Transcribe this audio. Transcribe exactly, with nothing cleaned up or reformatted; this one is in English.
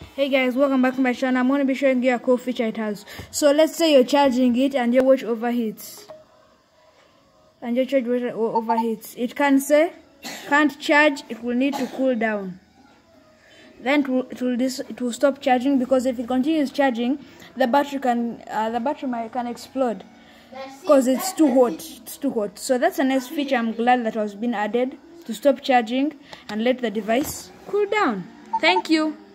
Hey guys, welcome back to my channel. I'm going to be showing you a cool feature it has. So let's say you're charging it and your watch overheats. And your charge overheats. It can say, can't charge, it will need to cool down. Then it will, it will, this, it will stop charging, because if it continues charging, the battery can uh, the battery might, can explode because it's too hot. It's too hot. So that's a nice feature. I'm glad that was been added to stop charging and let the device cool down. Thank you.